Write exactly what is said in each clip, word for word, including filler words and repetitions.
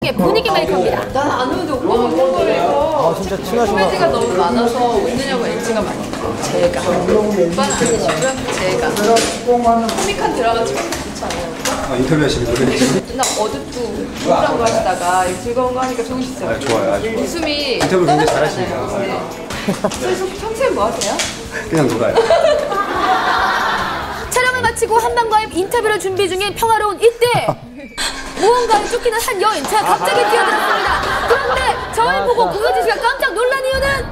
분위기 메이커입니다. 난 안 오는데 오빠가 웃는 거라서. 아 진짜 친하시구나. 코미디가 너무 많아서 웃느냐고 엔지가 많이 들어. 제가. 오빠는 아니시고요. 제가. 코믹한 드라마 찍으면 좋잖아요. 아, 인터뷰 하시는 거예요? 맨날 어둡고 우울한 거 하시다가 즐거운 거 하니까 좋으시죠? 아, 좋아요. 아주 좋아요. 웃음이 인터뷰 굉장히 떠나시잖아요. 잘하시니까. 네. 그래서 평소에 뭐 하세요? 그냥 놀아요. 촬영을 마치고 한방과의 인터뷰를 준비 중인 평화로운 이때 무언가에 쫓기는 한 여인차 갑자기 뛰어들었습니다. 그런데 저를 보고 고효진 씨가 깜짝 놀란 이유는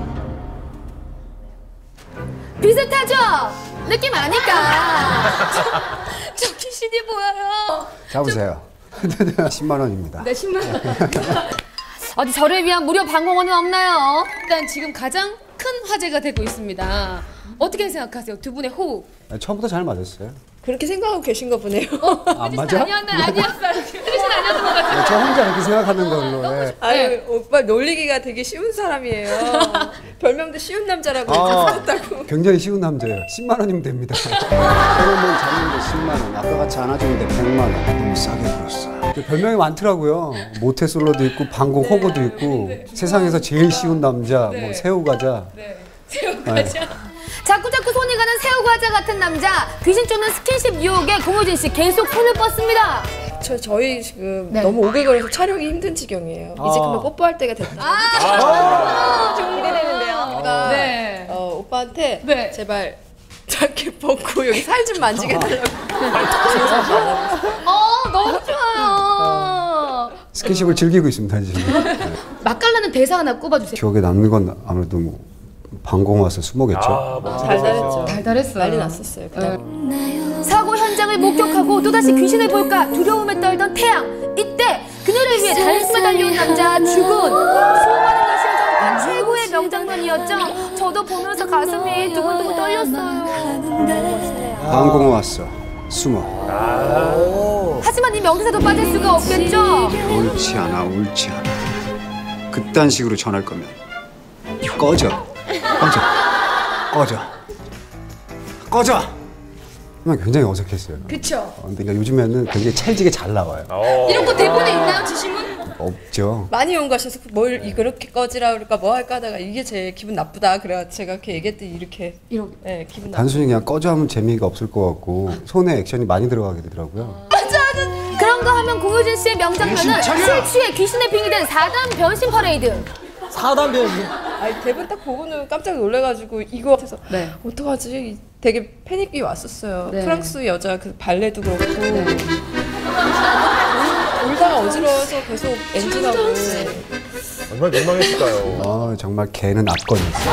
비슷하죠? 느낌 아니까. 저기 신이 보여요. 잡으세요. 십만 원입니다. 네, 십만 원. 어디 저를 위한 무료 방공호는 없나요? 일단 지금 가장 큰 화제가 되고 있습니다. 어떻게 생각하세요? 두 분의 호흡. 처음부터 잘 맞았어요. 그렇게 생각하고 계신가 보네요. 안 맞아? 아니었나? 아니었어요. 뜻은 아니었던 것 같아요. 저 혼자 그렇게 생각하는 걸로. 예. 아유, 네. 오빠 놀리기가 되게 쉬운 사람이에요. 별명도 쉬운 남자라고 아, 했다고. 굉장히 쉬운 남자예요. 십만 원이면 됩니다. 그러면 잡는데 십만 원, 아까 같이 안아주는데 백만 원. 너무 싸게 들었어. 별명이 많더라고요. 모태솔로도 있고 방공 네. 호구도 있고 네. 세상에서 제일 쉬운 남자, 네. 뭐 새우과자. 네. 새우과자. 자꾸자꾸 손이 가는 새우과자 같은 남자. 귀신 쫓는 스킨십 유혹에 공효진 씨 계속 손을 뻗습니다. 저, 저희 지금 네. 너무 오글거려서 촬영이 힘든 지경이에요. 이제 아. 그만 뽀뽀할 때가 됐다. 아, 좀 기대되는데요. 그러니까 네. 어, 오빠한테 네. 제발 자켓 벗고 여기 살 좀 만지게 달라고. 어, 너무 좋아요. 스킨십을 즐기고 있습니다, 지금. 네. 맛깔나는 대사 하나 꼽아주세요. 기억에 남는 건 아무래도 뭐 방공 와서 수모겠죠. 아, 달달했죠. 달달했어요. 난리 났었어요. 그냥. 사고 현장을 목격하고 또다시 귀신을 볼까 두려움에 떨던 태양. 이때 그녀를 위해 달숨에 달려온 남자 주군. 수많은 심정과 최고의 명장면이었죠. 저도 보면서 가슴이 두근두근 떨렸어요. 방공 왔어. 숨어. 하지만 이 명대사도 빠질 수가 없겠죠. 옳지 않아, 옳지 않아. 그딴 식으로 전할 거면 꺼져, 꺼져, 꺼져, 꺼져. 정말 굉장히 어색했어요. 그쵸. 어, 근데 그러니까 요즘에는 굉장히 찰지게 잘 나와요. 이런 거 대본에 있나요, 지심은? 없죠. 많이 연구하셔서 뭘 이렇게 꺼지라 그럴까 뭐 할까 하다가 이게 제 기분 나쁘다. 그래 제가 이렇게 얘기했더니 이렇게 이렇게. 네, 기분 나쁘다. 단순히 그냥 꺼져 하면 재미가 없을 것 같고 손에 액션이 많이 들어가게 되더라고요. 그런 거 하면 공효진 씨의 명장면은 술 취해 귀신에 빙의된 사단 변신 퍼레이드. 사단 변신. 아니 대본 딱 보고는 깜짝 놀래가지고 이거 해서 네. 어떡하지? 되게 패닉이 왔었어요. 네. 프랑스 여자 그 발레도 그렇고 울다가 어지러워서 계속 엔진하고 얼마나 민망했을까요? 아 정말 개는 압권이었어요.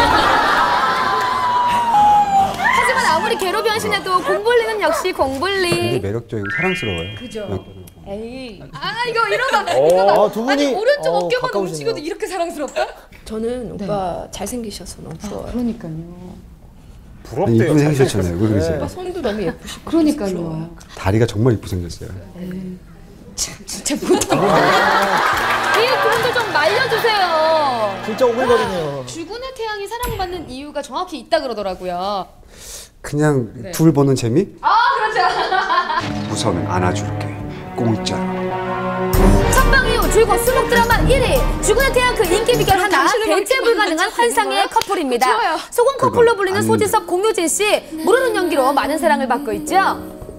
하지만 아무리 개로 변신해도 공불리는 역시 되게 공불리. 매력적이고 사랑스러워요. 그죠. 네. 에이 아 이거 이러다 어, 이러다. 두 분이- 아니 오른쪽 어, 어깨만 가까우시네요. 움직여도 이렇게 사랑스럽다? 저는 오빠 잘생기셔서 너무 부러워요. 그러니까요. 아니, 부럽대요. 이쁘게 생기셨잖아요. 왜 그러세요? 오빠 손도 너무 예쁘시고 그러니까요. 다리가 정말 이쁘게 생겼어요. 진짜 못하. 이 분도 좀 말려주세요. 진짜 오글거리네요. 주군의 태양이 사랑받는 이유가 정확히 있다 그러더라고요. 그냥 네. 둘 보는 재미? 아 그렇죠. 무서우면 안아줄게. 공짜로. 첫방 이후 줄곧 수목 드라마 일 위 주군의 태양 그 인기 비결 하나 대체 불가능한 환상의 커플입니다. 좋아요. 소금 커플로 그건 불리는 안 소지섭 공효진 씨 모르는 연기로 많은 사랑을 받고 있죠.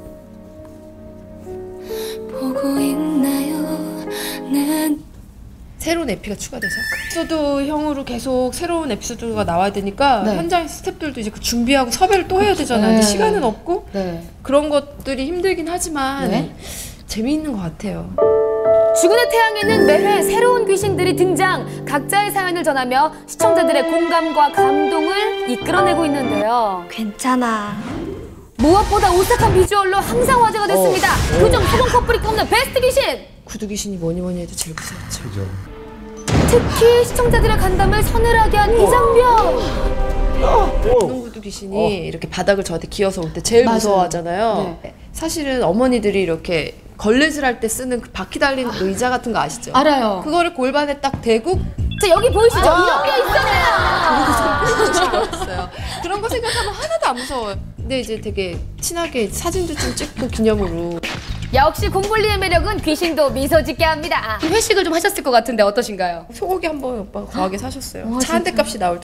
보고 있나요? 난 새로운 에피가 추가돼서 에피소드형으로 계속 새로운 에피소드가 나와야 되니까 네. 현장 스태프들도 이제 그 준비하고 섭외를 또 해야 되잖아요. 네. 근데 시간은 없고 네. 그런 것들이 힘들긴 하지만 네. 재미있는 것 같아요. 주군의 태양에는 매회 새로운 귀신들이 등장, 각자의 사연을 전하며 시청자들의 공감과 감동을 이끌어내고 있는데요. 괜찮아. 무엇보다 오싹한 비주얼로 항상 화제가 됐습니다. 그중 소금 커플이 꼽는 베스트 귀신! 구두 귀신이 뭐니 뭐니 해도 제일 무서웠죠. 그죠? 특히 시청자들의 간담을 서늘하게 한 이 장면! 구두 귀신이 이렇게 바닥을 저한테 기어서 올 때 제일 맞아요. 무서워하잖아요. 네. 사실은 어머니들이 이렇게 걸레질 할 때 쓰는 그 바퀴 달린 의자 같은 거 아시죠? 알아요. 그거를 골반에 딱 대고 자, 여기 보이시죠? 이런 게 있잖아요! 있어요. 그런 거 생각하면 하나도 안 무서워요. 근데 이제 되게 친하게 사진도 좀 찍고 기념으로 역시 곰블리의 매력은 귀신도 미소 짓게 합니다. 회식을 좀 하셨을 것 같은데 어떠신가요? 소고기 한 번 오빠가 과하게 사셨어요. 와, 차 한 대 진짜? 값이 나올